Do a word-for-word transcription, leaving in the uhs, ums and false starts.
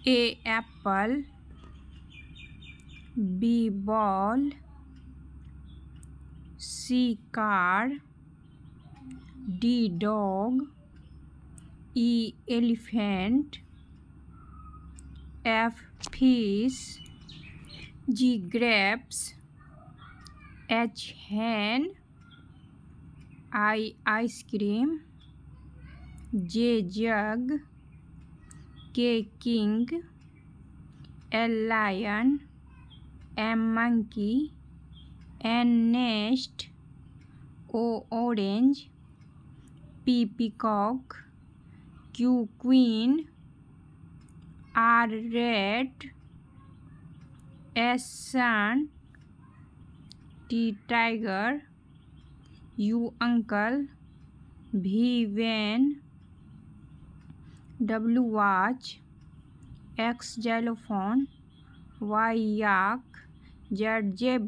A apple, B ball, C car, D dog, E elephant, F fish, G grapes, H hen, I ice cream, J jug, K king, L lion, M monkey, N nest, O orange, P peacock, Q queen, R rat, S sun, T tiger, U uncle, V van, W watch, X xylophone, Y yak, Z zebra.